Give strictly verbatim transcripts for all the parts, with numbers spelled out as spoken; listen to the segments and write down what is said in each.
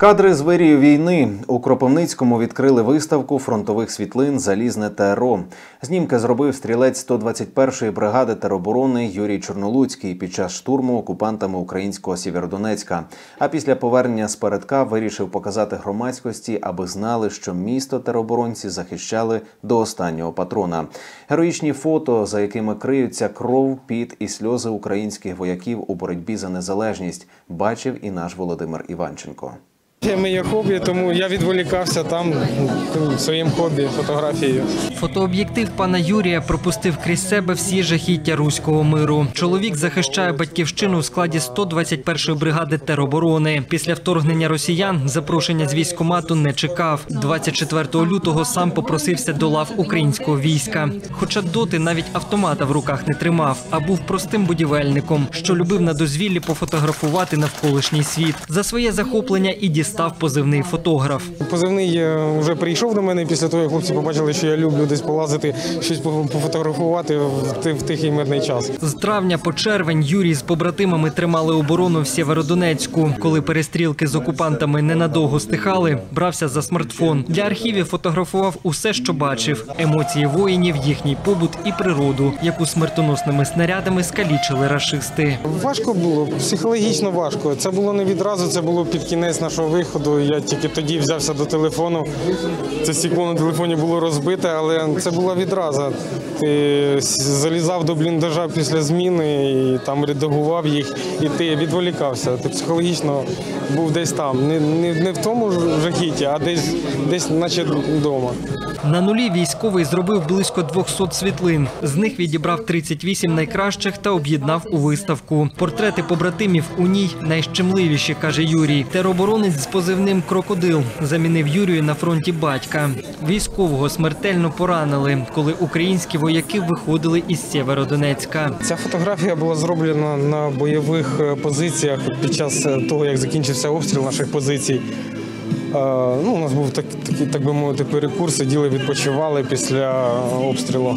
Кадри з вирію війни. У Кропивницькому відкрили виставку фронтових світлин «Залізне ТРО». Знімки зробив стрілець сто двадцять першої бригади тероборони Юрій Чорнолуцький під час штурму окупантами українського Сєвєродонецька. А після повернення з передка вирішив показати громадськості, аби знали, що місто тероборонці захищали до останнього патрона. Героїчні фото, за якими криються кров, піт і сльози українських вояків у боротьбі за незалежність, бачив і наш Володимир Іванченко. Це моє хобі, тому я відволікався там своїм хобі – фотографією. Фотооб'єктив пана Юрія пропустив крізь себе всі жахіття руського миру. Чоловік захищає батьківщину в складі сто двадцять першої бригади тероборони. Після вторгнення росіян запрошення з військкомату не чекав. двадцять четвертого лютого сам попросився до лав українського війська. Хоча доти навіть автомата в руках не тримав, а був простим будівельником, що любив на дозвіллі пофотографувати навколишній світ. За своє захоплення і дістав став позивний фотограф. Позивний вже прийшов до мене після того, як хлопці побачили, що я люблю десь полазити, щось пофотографувати в тихий мирний час. З травня по червень Юрій з побратимами тримали оборону в Сєвєродонецьку. Коли перестрілки з окупантами ненадовго стихали, брався за смартфон. Для архівів фотографував усе, що бачив. Емоції воїнів, їхній побут і природу, яку смертоносними снарядами скалічили рашисти. Важко було, психологічно важко. Це було не відразу, це було під кінець нашого виходу. Я тільки тоді взявся до телефону. Це стекло на телефоні було розбите, але це була відразу. Ти залізав до бліндажа після зміни і там редагував їх, і ти відволікався. Ти психологічно був десь там. Не, не, не в тому жахіті, а десь, десь наче вдома. На нулі військовий зробив близько двохсот світлин. З них відібрав тридцять вісім найкращих та об'єднав у виставку. Портрети побратимів у ній найщемливіші, каже Юрій. Тероборонець з позивним «Крокодил» замінив Юрію на фронті батька. Військового смертельно поранили, коли українські вояки виходили із Сєвєродонецька. Ця фотографія була зроблена на бойових позиціях під час того, як закінчився обстріл наших позицій. Ну, у нас був так, такий, так би мовити, перекур, сиділи, відпочивали після обстрілу.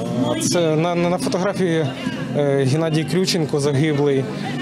Це на, на фотографії Геннадій Крюченко, загиблий.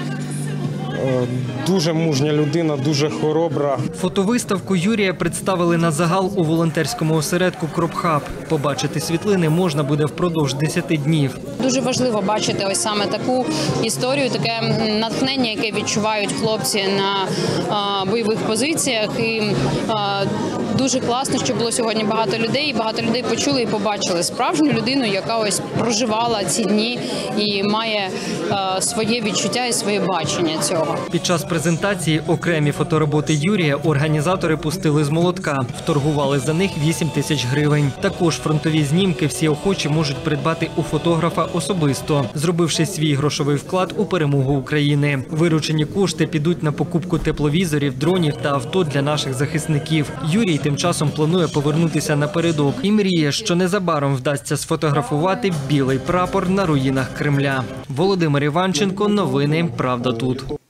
Дуже мужня людина, дуже хоробра. Фотовиставку Юрія представили на загал у волонтерському осередку «Кропхаб». Побачити світлини можна буде впродовж десяти днів. Дуже важливо бачити ось саме таку історію, таке натхнення, яке відчувають хлопці на а, бойових позиціях. І а, дуже класно, що було сьогодні багато людей, і багато людей почули і побачили справжню людину, яка ось проживала ці дні і має а, своє відчуття і своє бачення цього. Під час презентації окремі фотороботи Юрія організатори пустили з молотка. Вторгували за них вісім тисяч гривень. Також фронтові знімки всі охочі можуть придбати у фотографа особисто, зробивши свій грошовий вклад у перемогу України. Виручені кошти підуть на покупку тепловізорів, дронів та авто для наших захисників. Юрій тим часом планує повернутися напередок і мріє, що незабаром вдасться сфотографувати білий прапор на руїнах Кремля. Володимир Іванченко, новини «Правда тут».